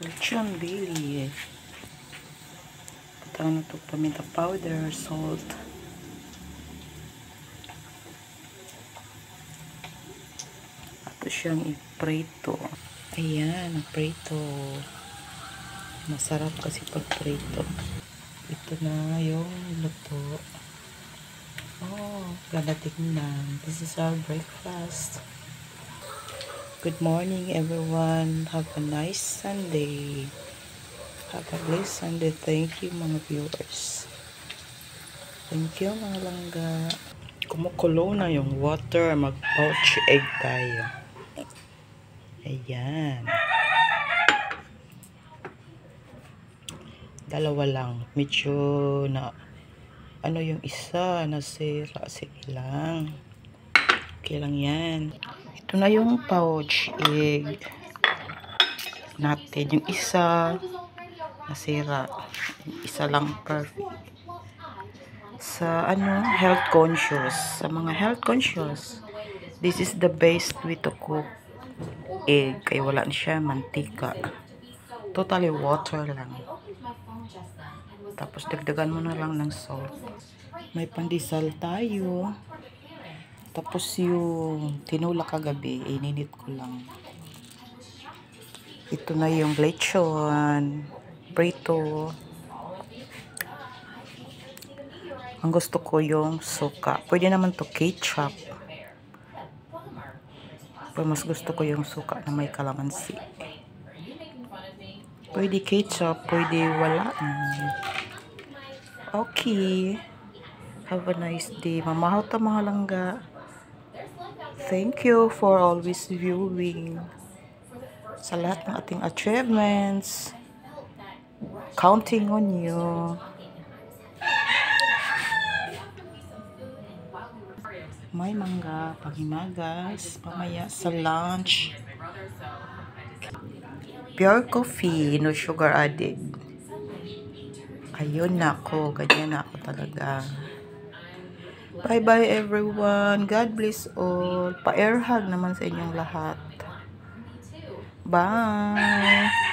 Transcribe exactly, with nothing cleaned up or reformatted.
lechon belly. Katang ito paminta powder, salt. Ato siyang iprito. Ayan, prito. Masarap kasi pag prito. Ito na yung luto. Oh, ganda tingnan. This is our breakfast. Good morning, everyone. Have a nice Sunday. Have a blessed Sunday. Thank you, mga viewers. Thank you, mga langga. Kumukulo na yung water. Mag-poach egg tayo. Ayan. Dalawa lang. Medyo na ano yung isa nasira. Sige lang. Okay lang yan. Ito na yung pouch egg natin. Yung isa nasira. Yung isa lang perfect. Sa ano, health conscious. Sa mga health conscious, this is the best way to cook egg. Kaya wala na siya mantika. Totally water lang. Tapos dagdagan mo na lang ng salt. May pandesal tayo. Tapos yung tinula kagabi, ininit ko lang. Ito na yung lechon, prito. Ang gusto ko yung suka. Pwede naman to ketchup. Pero mas gusto ko yung suka na may kalamansi. Pwede ketchup, pwede wala. Okay. Have a nice day. Mamahaw ta mga langga. Thank you for always viewing. Sa lahat ng ating achievements. Counting on you. May mangga, panghimagas, mamaya sa lunch. Pure coffee, no sugar added. Ayun na ako, ganyan na ako talaga. Bye bye everyone. God bless all. Pa-air hug naman sa inyong lahat. Bye.